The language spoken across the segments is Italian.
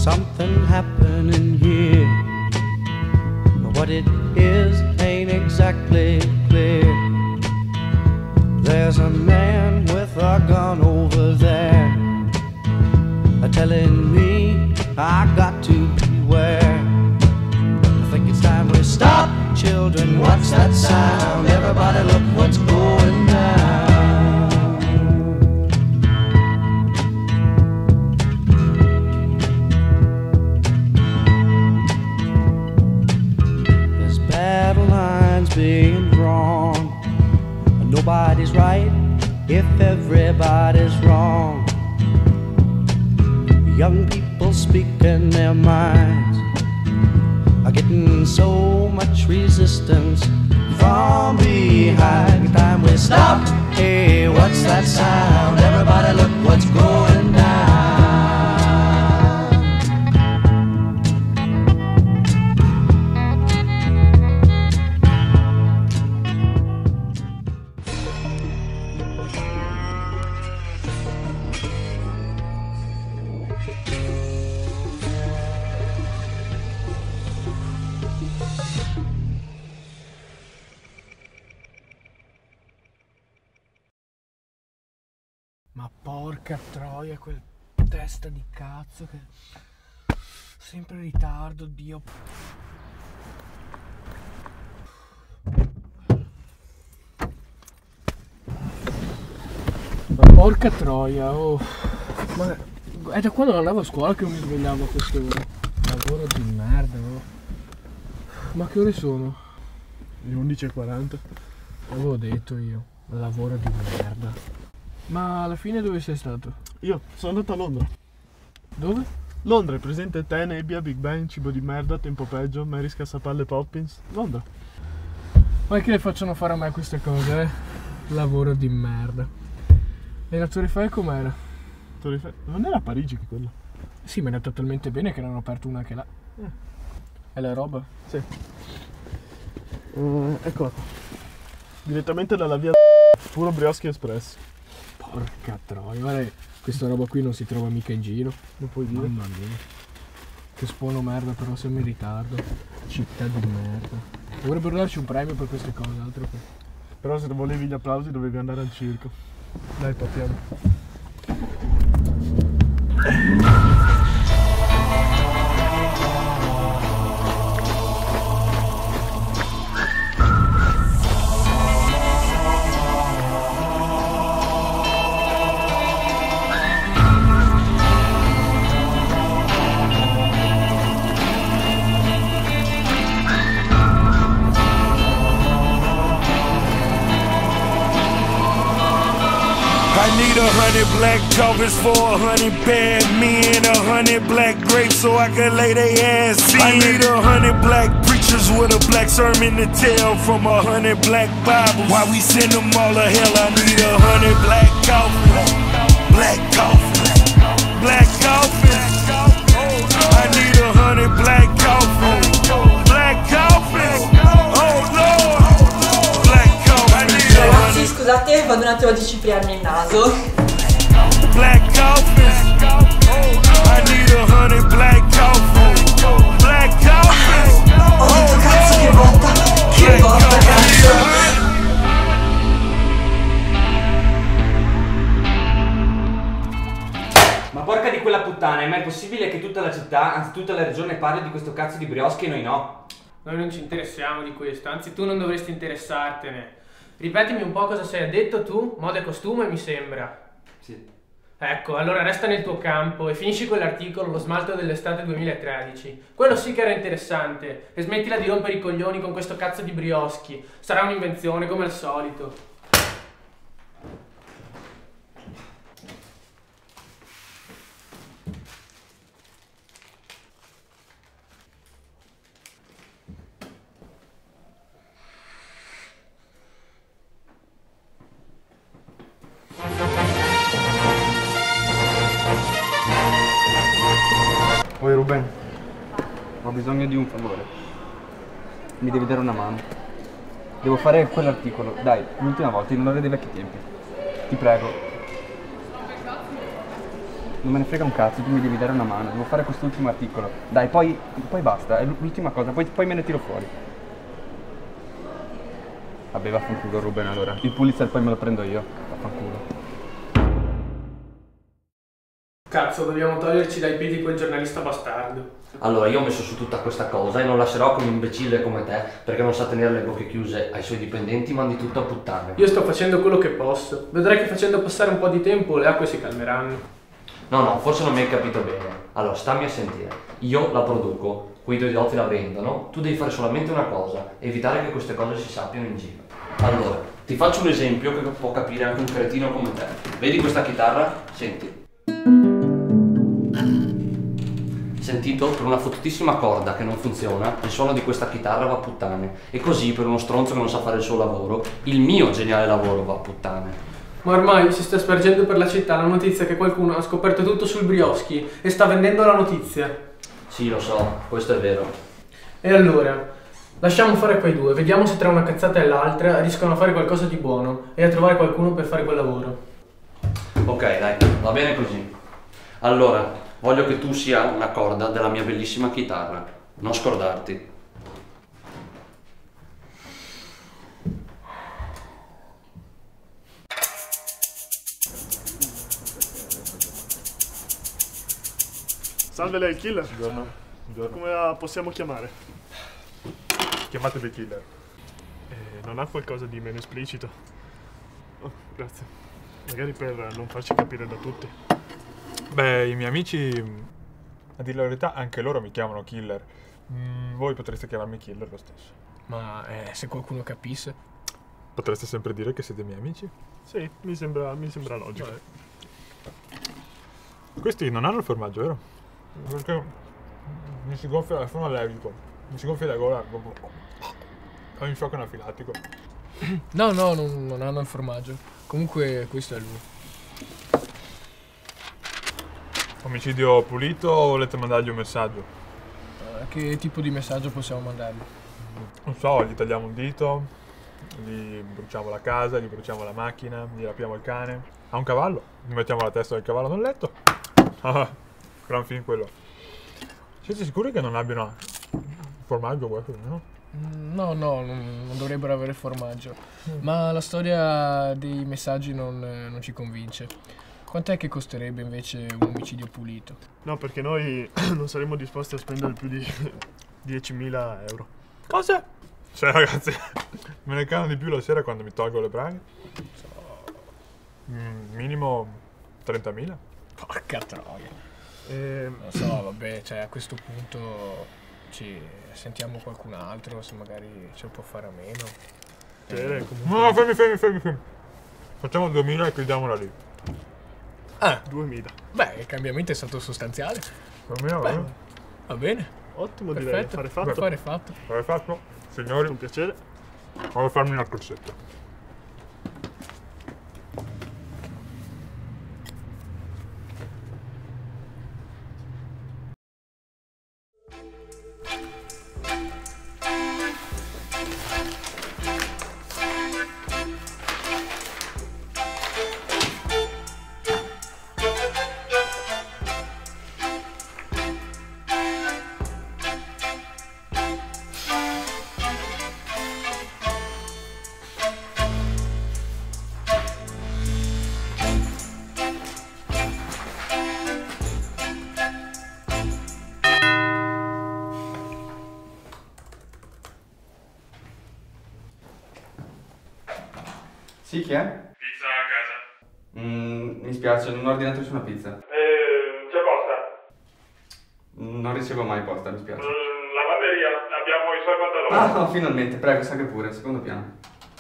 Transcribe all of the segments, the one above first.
something happening here. What it is ain't exactly clear. There's a man with a gun over there, telling me I got to beware. I think it's time we stop, children. What's that sound? Everybody look what's going down. There's battle lines being drawn. Nobody's right if everybody's wrong. Young people speaking their minds are getting so much resistance from behind. Time we stop. Hey, what's that sound? Everybody look what's going down. Ma porca troia, quel testa di cazzo che... sempre in ritardo, Dio. Ma porca troia, oh. Ma è da quando non andavo a scuola che non mi svegliavo a queste ore. Lavoro di merda, oh. Ma che ore sono? Le 11:40. L'avevo detto io, lavoro di merda. Ma alla fine dove sei stato? Io sono andato a Londra. Dove? Londra, è presente te, Nebbia, Big Bang, Cibo di merda, Tempo peggio, Mary Scassapalle, Poppins. Londra. Ma che le facciano fare a me queste cose, eh? Lavoro di merda. E la Torre Eiffel com'era? Non era a Parigi che quella? Sì, ma è andata talmente bene che ne hanno aperto una anche là. È la roba? Sì. Eccola qua. Direttamente dalla via puro Brioschi Express. Porca troia, guarda, questa roba qui non si trova mica in giro. Lo puoi dire? Mamma mia. Che spono merda, però siamo in ritardo. Città di merda. Dovrebbero darci un premio per queste cose, altro che... Però se volevi gli applausi dovevi andare al circo. Dai, partiamo. I need 100 black coffins for 100 bad men, 100 black grapes so I can lay they ass in. I need 100 black preachers with a black sermon to tell from 100 black Bibles. Why we send them all to hell? I need 100 black coffins, black coffins, black coffins. I need 100 black coffins, black coffins. Oh Lord, black coffins. I need 100. Ragazzi, scusate, vado un attimo a disciplinarmi il naso. Black coffins. I need 100 black coffins. Black coffins. Ho detto cazzo che botta, che botta cazzo. Ma porca di quella puttana, è mai possibile che tutta la città, anzi tutta la regione parli di questo cazzo di brioschi e noi no? Noi non ci interessiamo di questo, anzi tu non dovresti interessartene. Ripetimi un po' cosa sei addetto tu, moda e costume mi sembra. Sì. Ecco, allora resta nel tuo campo e finisci quell'articolo, lo smalto dell'estate 2013. Quello sì che era interessante. E smettila di rompere i coglioni con questo cazzo di brioschi. Sarà un'invenzione come al solito. Oi Ruben, ho bisogno di un favore. Mi devi dare una mano. Devo fare quell'articolo. Dai, l'ultima volta, in onore dei vecchi tempi. Ti prego. Non me ne frega un cazzo, tu mi devi dare una mano, devo fare quest'ultimo articolo. Dai, poi basta, è l'ultima cosa, poi me ne tiro fuori. Vabbè, vaffanculo Ruben allora. Il Pulitzer poi me lo prendo io. Vaffanculo. Cazzo, dobbiamo toglierci dai piedi quel giornalista bastardo. Allora, io ho messo su tutta questa cosa e non lascerò che un imbecille come te, perché non sa tenere le bocche chiuse ai suoi dipendenti, mandi tutto a puttane. Io sto facendo quello che posso. Vedrai che facendo passare un po' di tempo le acque si calmeranno. No, forse non mi hai capito bene. Allora, stammi a sentire. Io la produco, quei due idioti la vendono, tu devi fare solamente una cosa, evitare che queste cose si sappiano in giro. Allora, ti faccio un esempio che può capire anche un cretino come te. Vedi questa chitarra? Senti. Sentito? Per una fottutissima corda che non funziona, il suono di questa chitarra va a puttane. E così, per uno stronzo che non sa fare il suo lavoro, il mio geniale lavoro va a puttane. Ma ormai si sta spargendo per la città la notizia che qualcuno ha scoperto tutto sul Brioschi e sta vendendo la notizia. Sì, lo so, questo è vero. E allora, lasciamo fare quei due, vediamo se tra una cazzata e l'altra riescono a fare qualcosa di buono e a trovare qualcuno per fare quel lavoro. Ok, dai, va bene così. Allora, voglio che tu sia una corda della mia bellissima chitarra. Non scordarti. Salve, lei il killer? Buongiorno. Buongiorno. Come la possiamo chiamare? Chiamatevi killer. Non ha qualcosa di meno esplicito? Oh, grazie. Magari per non farci capire da tutti. Beh, i miei amici, a dire la verità, anche loro mi chiamano killer. Voi potreste chiamarmi killer lo stesso. Ma se qualcuno capisse? Potreste sempre dire che siete miei amici. Sì, mi sembra logico. Questi non hanno il formaggio, vero? Perché mi si gonfia, sono allergico. Mi si gonfia la gola. Ho un shock anafilatico. No, non hanno il formaggio. Comunque questo è lui. Omicidio pulito o volete mandargli un messaggio? Che tipo di messaggio possiamo mandargli? Non so, gli tagliamo un dito, gli bruciamo la casa, gli bruciamo la macchina, gli rapiamo il cane. Ha un cavallo, gli mettiamo la testa del cavallo nel letto. Gran film quello. Siete sicuri che non abbiano formaggio questo, no? No, non dovrebbero avere formaggio. Ma la storia dei messaggi non ci convince. Quant'è che costerebbe invece un omicidio pulito? No, perché noi non saremmo disposti a spendere più di 10.000 euro. Cosa? Cioè ragazzi, me ne cano di più la sera quando mi tolgo le braghe. Minimo 30.000. Porca troia. Non so, vabbè, cioè a questo punto ci sentiamo qualcun altro, se magari ce lo può fare a meno. No, fermi. Facciamo 2.000 e chiudiamola lì. 2.000. Beh, il cambiamento è stato sostanziale. 2.000, Va bene. Ottimo, Perfetto. direi. Fare fatto. Avete fatto? Signori, Un piacere. vado a farmi una corsetta. Sì, chi è? Pizza a casa. Mi spiace, non ho ordinato nessuna pizza. C'è posta. Non ricevo mai posta, mi spiace. Lavanderia, abbiamo i suoi pantaloni. Ah, no, finalmente, prego, salga pure, secondo piano.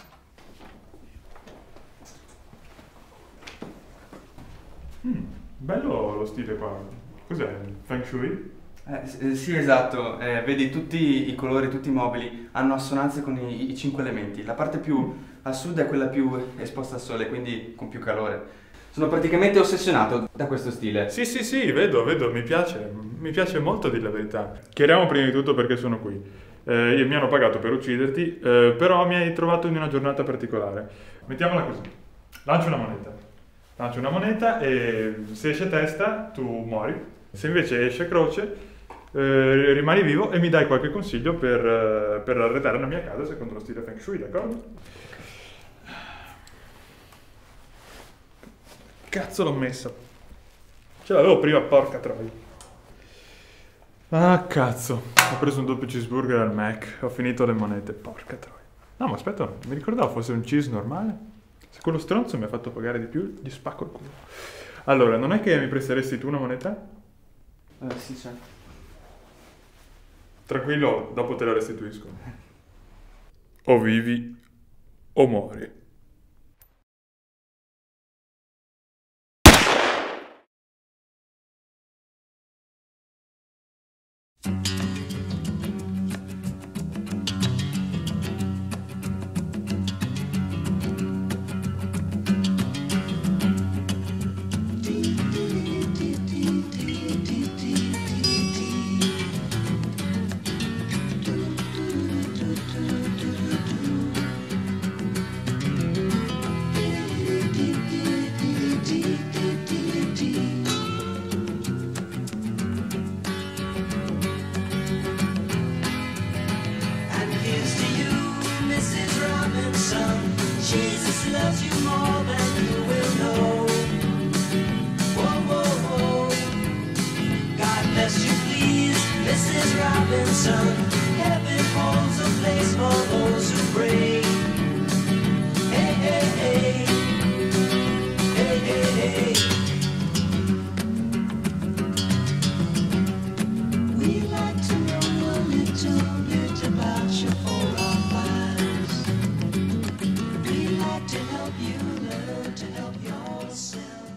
Bello lo stile qua. Cos'è? Feng Shui? Sì, esatto. Vedi, tutti i colori, tutti i mobili hanno assonanze con i 5 elementi. La parte più a sud è quella più esposta al sole, quindi con più calore. Sono praticamente ossessionato da questo stile. Sì, vedo, mi piace molto, a dire la verità. Chiariamo prima di tutto perché sono qui. Mi hanno pagato per ucciderti, però mi hai trovato in una giornata particolare. Mettiamola così. Lancio una moneta. Lancio una moneta e se esce testa tu muori. Se invece esce croce rimani vivo e mi dai qualche consiglio per arredare la mia casa secondo lo stile Feng Shui, d'accordo? Cazzo l'ho messa. Ce l'avevo prima, porca troia. Ah cazzo, ho preso un doppio cheeseburger al Mac, ho finito le monete, porca troia. No ma aspetta, mi ricordavo fosse un cheese normale. Se quello stronzo mi ha fatto pagare di più, gli spacco il culo. Allora, non è che mi presteresti tu una moneta? Sì, certo. Tranquillo, dopo te la restituisco. O vivi o muori. Jesus loves you more than you will know. Whoa, whoa, whoa. God bless you, please, Mrs. Robinson. Heaven holds a place for those who pray. Hey, hey, hey. Hey, hey, hey. We'd like to know a little bit about you for our lives. To help you learn to help yourself.